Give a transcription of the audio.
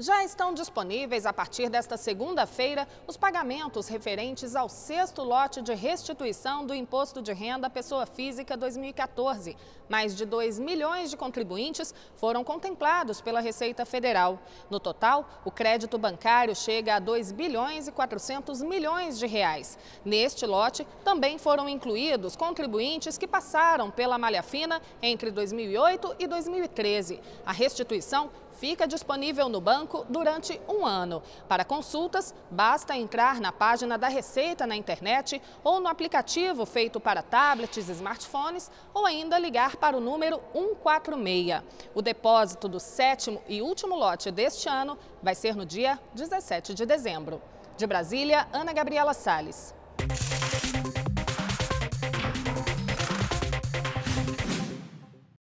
Já estão disponíveis a partir desta segunda-feira os pagamentos referentes ao sexto lote de restituição do Imposto de Renda à Pessoa Física 2014. Mais de 2 milhões de contribuintes foram contemplados pela Receita Federal. No total, o crédito bancário chega a 2 bilhões e 400 milhões de reais. Neste lote, também foram incluídos contribuintes que passaram pela malha fina entre 2008 e 2013. A restituição fica disponível no banco durante um ano. Para consultas, basta entrar na página da Receita na internet ou no aplicativo feito para tablets e smartphones ou ainda ligar para o número 146. O depósito do sétimo e último lote deste ano vai ser no dia 17 de dezembro. De Brasília, Ana Gabriela Salles.